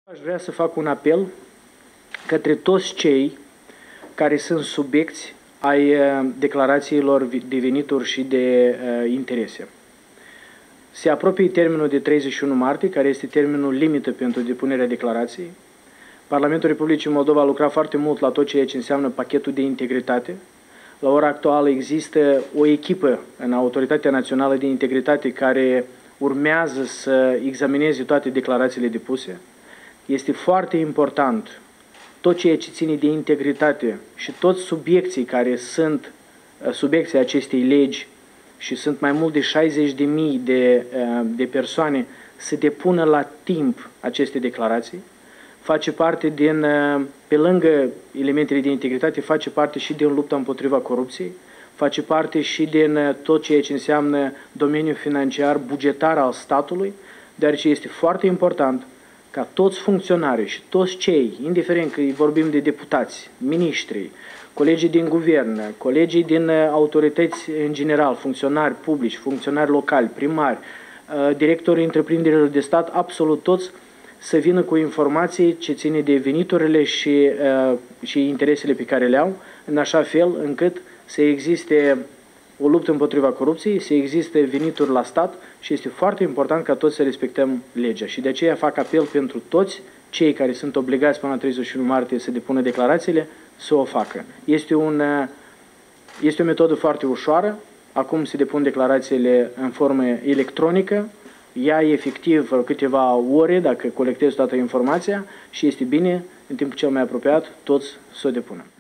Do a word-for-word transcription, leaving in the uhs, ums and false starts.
Aș vrea să fac un apel către toți cei care sunt subiecți ai declarațiilor de venituri și de uh, interese. Se apropie termenul de treizeci și unu martie, care este termenul limită pentru depunerea declarației. Parlamentul Republicii Moldova a lucrat foarte mult la tot ceea ce înseamnă pachetul de integritate. La ora actuală există o echipă în Autoritatea Națională de Integritate care urmează să examineze toate declarațiile depuse. Este foarte important tot ceea ce ține de integritate și toți subiecții care sunt subiecții acestei legi și sunt mai mult de șaizeci de mii de, de persoane să depună la timp aceste declarații. Face parte din, pe lângă elementele de integritate, face parte și din lupta împotriva corupției, face parte și din tot ceea ce înseamnă domeniul financiar, bugetar al statului, deoarece este foarte important ca toți funcționarii și toți cei, indiferent că vorbim de deputați, miniștri, colegii din guvern, colegii din autorități în general, funcționari publici, funcționari locali, primari, directorii întreprinderilor de stat, absolut toți să vină cu informații ce ține de veniturile și, și interesele pe care le au, în așa fel încât să existe o luptă împotriva corupției, să existe venituri la stat și este foarte important ca toți să respectăm legea. Și de aceea fac apel pentru toți cei care sunt obligați până la treizeci și unu martie să depună declarațiile, să o facă. Este, un, este o metodă foarte ușoară. Acum se depun declarațiile în formă electronică. Ia efectiv câteva ore dacă colectezi toată informația și este bine, în timpul cel mai apropiat, toți să o depună.